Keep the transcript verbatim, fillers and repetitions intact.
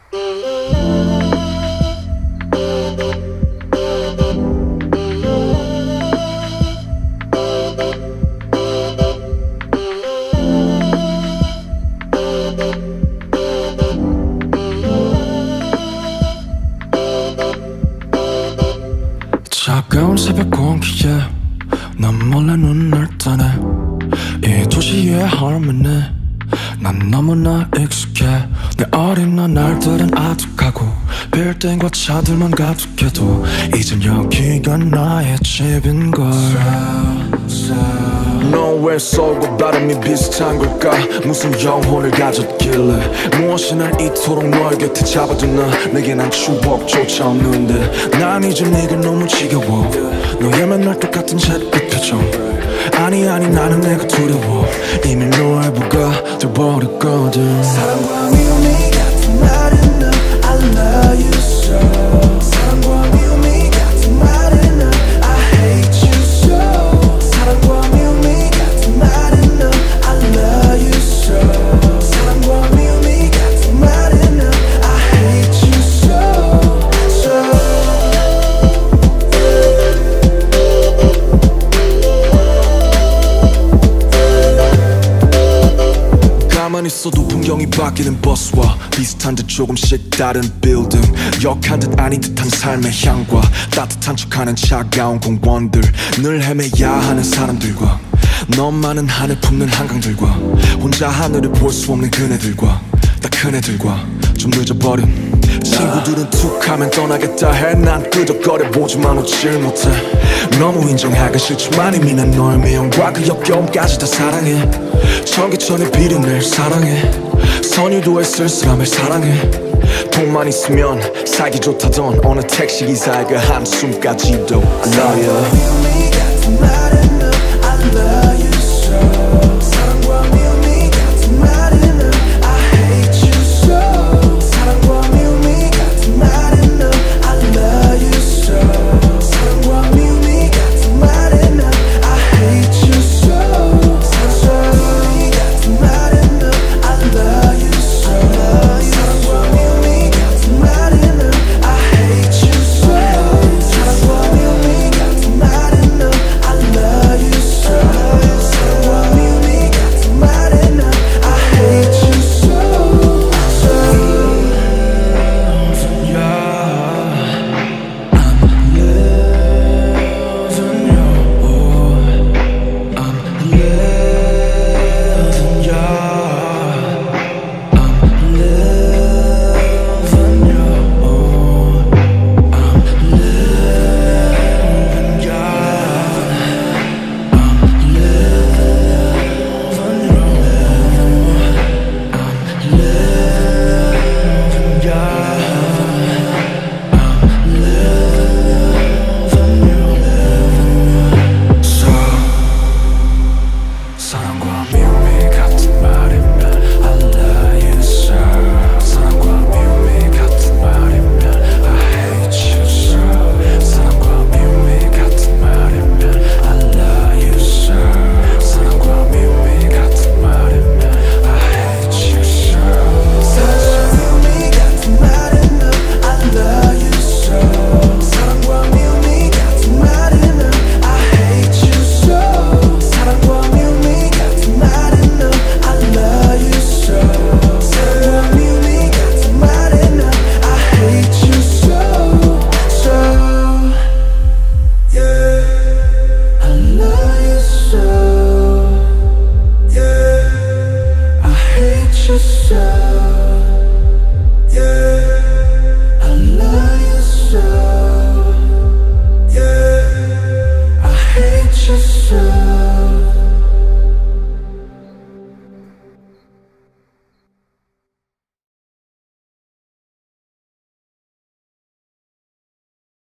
차가운 새벽 공기에 난 몰래 눈을 뜨네. 이 도시의 harmony 난 너무나 익숙해. 내 어린 날들은 아득하고 빌딩과 차들만 가득해도 이젠 여기가 나의 집인걸. 너왜 서울과 바람이 비슷한 걸까? 무슨 영혼을 가졌길래 무엇이 날 이토록 너의 곁에 잡아두나. 내게 난 추억조차 없는데 난 이제 네가 너무 지겨워. 너의 맨날 똑같은 잿빛 표정. 아니 아니 나는 내가 두려워. 이미 너의 부가 돼버렸거든. 사랑과 미움이 같은 말은 넌 I love you so. 사랑과 미움이 같은 말은 넌 I hate you so. 사랑과 미움이 같은 말은 넌 I love you so. 사랑과 미움이 같은 말은 넌 I hate you so, so. 가만히 있어도 풍경이 바뀌는 버스와 비슷한 듯 조금씩 다른 빌딩. 역한 듯 아닌 듯한 삶의 향과 따뜻한 척하는 차가운 공원들. 늘 헤매야 하는 사람들과 너만은 하늘 품는 한강들과 혼자 하늘을 볼 수 없는 그네들과 다 큰애들과 좀 늦어버린 친구들은 툭하면 떠나겠다 해. 난 끄덕거려 보지만 웃질 못해. 너무 인정하기 싫지만 이미 난 너의 미움과 그 역겨움까지 다 사랑해. 전기천의 비린내를 사랑해. 선유도의 쓸쓸함을 사랑해. 돈만 있으면 살기 좋다던 어느 택시기사의 그 한숨까지도 I love you.